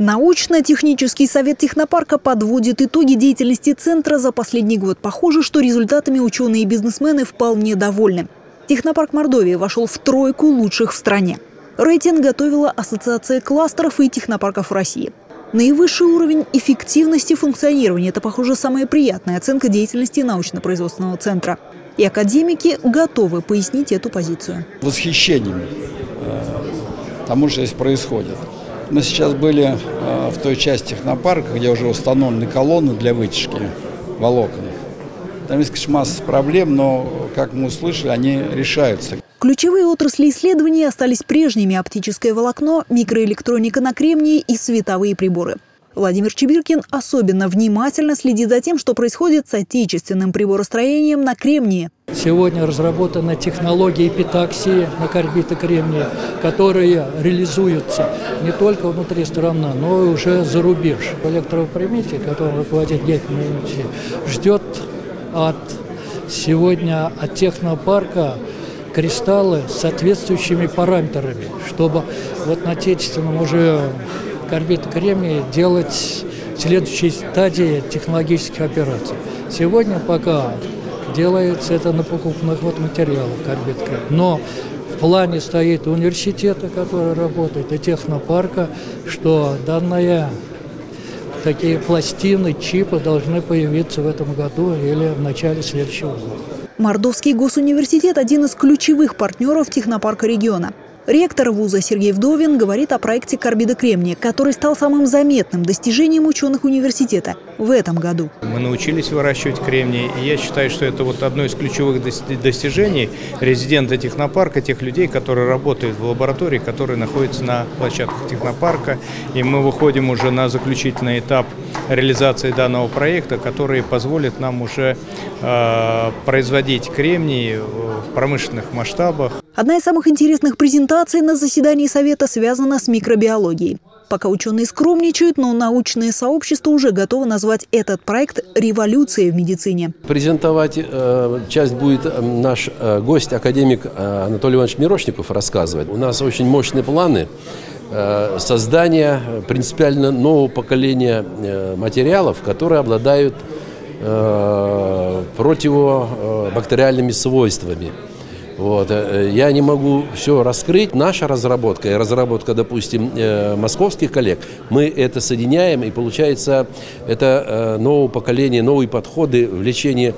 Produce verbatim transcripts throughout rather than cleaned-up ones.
Научно-технический совет технопарка подводит итоги деятельности центра за последний год. Похоже, что результатами ученые и бизнесмены вполне довольны. Технопарк Мордовии вошел в тройку лучших в стране. Рейтинг готовила Ассоциация кластеров и технопарков России. Наивысший уровень эффективности функционирования – это, похоже, самая приятная оценка деятельности научно-производственного центра. И академики готовы пояснить эту позицию. Восхищением тому, что здесь происходит. Мы сейчас были в той части технопарка, где уже установлены колонны для вытяжки волокон. Там есть масса проблем, но, как мы услышали, они решаются. Ключевые отрасли исследований остались прежними – оптическое волокно, микроэлектроника на кремнии и световые приборы. Владимир Чебиркин особенно внимательно следит за тем, что происходит с отечественным приборостроением на кремнии. Сегодня разработаны технологии эпитаксии на карбиде кремния, которые реализуются не только внутри страны, но и уже за рубеж. Электропримете, которым руководит Гефман, ждет от сегодня от технопарка кристаллы с соответствующими параметрами, чтобы вот на отечественном уже карбид кремния делать следующей стадии технологических операций. Сегодня пока делается это на покупных вот материалах карбид кремния. Но в плане стоит университета, который работает, и технопарка, что данные такие пластины, чипы должны появиться в этом году или в начале следующего года. Мордовский госуниверситет – один из ключевых партнеров технопарка региона. Ректор вуза Сергей Вдовин говорит о проекте карбида кремния, который стал самым заметным достижением ученых университета в этом году. Мы научились выращивать кремний, и я считаю, что это вот одно из ключевых достижений резидента технопарка, тех людей, которые работают в лаборатории, которые находятся на площадках технопарка. И мы выходим уже на заключительный этап реализации данного проекта, который позволит нам уже э, производить кремний в промышленных масштабах. Одна из самых интересных презентаций на заседании Совета связана с микробиологией. Пока ученые скромничают, но научное сообщество уже готово назвать этот проект революцией в медицине. Презентовать э, часть будет наш э, гость, академик э, Анатолий Иванович Мирошников, рассказывать. У нас очень мощные планы э, создания принципиально нового поколения э, материалов, которые обладают э, противобактериальными свойствами. Вот. Я не могу все раскрыть. Наша разработка и разработка, допустим, московских коллег, мы это соединяем, и получается это новое поколение, новые подходы в лечении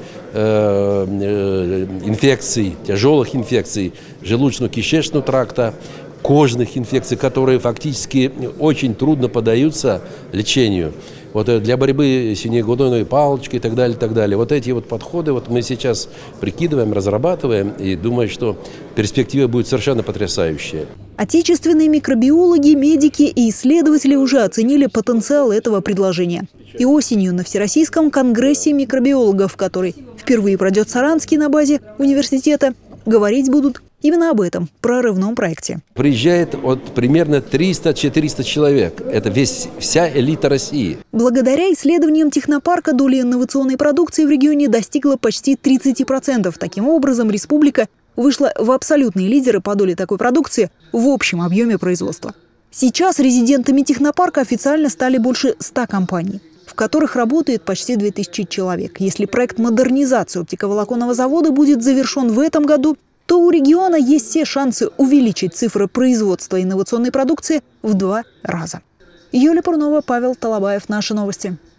инфекций, тяжелых инфекций желудочно-кишечного тракта, кожных инфекций, которые фактически очень трудно поддаются лечению. Вот для борьбы с синегудойной палочкой и так далее, и так далее. Вот эти вот подходы вот мы сейчас прикидываем, разрабатываем, и думаю, что перспектива будет совершенно потрясающая. Отечественные микробиологи, медики и исследователи уже оценили потенциал этого предложения. И осенью на Всероссийском конгрессе микробиологов, который впервые пройдет в Саранске на базе университета, говорить будут именно об этом прорывном проекте. Приезжает от примерно триста-четыреста человек. Это весь, вся элита России. Благодаря исследованиям технопарка доля инновационной продукции в регионе достигла почти тридцати процентов. Таким образом, республика вышла в абсолютные лидеры по доле такой продукции в общем объеме производства. Сейчас резидентами технопарка официально стали больше ста компаний, в которых работает почти две тысячи человек. Если проект модернизации оптиковолоконного завода будет завершен в этом году, то у региона есть все шансы увеличить цифры производства инновационной продукции в два раза. Юлия Пурнова, Павел Талабаев. Наши новости.